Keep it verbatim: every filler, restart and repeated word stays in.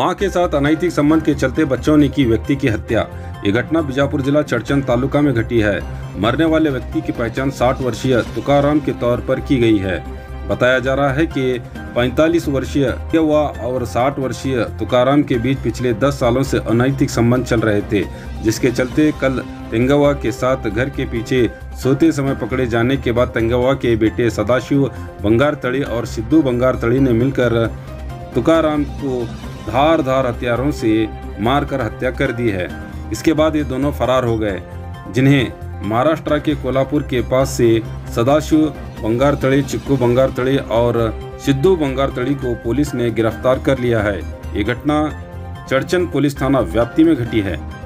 मां के साथ अनैतिक संबंध के चलते बच्चों ने की व्यक्ति की हत्या। ये घटना बीजापुर जिला चड़चन तालुका में घटी है। मरने वाले व्यक्ति की पहचान साठ वर्षीय तुकाराम के तौर पर की गई है। बताया जा रहा है कि पैंतालीस वर्षीय युवा और साठ वर्षीय तुकाराम के बीच पिछले दस सालों से अनैतिक संबंध चल रहे थे, जिसके चलते कल तेंगवा के साथ घर के पीछे सोते समय पकड़े जाने के बाद तेंगवा के बेटे सदाशिव बंगारतड़ी और सिद्धू बंगारतड़ी ने मिलकर तुकाराम को धार धार हथियारों से मारकर हत्या कर दी है। इसके बाद ये दोनों फरार हो गए, जिन्हें महाराष्ट्र के कोल्हापुर के पास से सदाशिव बंगारतड़ी, चिक्कू बंगारतड़ी और सिद्धू बंगारतड़ी को पुलिस ने गिरफ्तार कर लिया है। ये घटना चड़चन पुलिस थाना व्याप्ति में घटी है।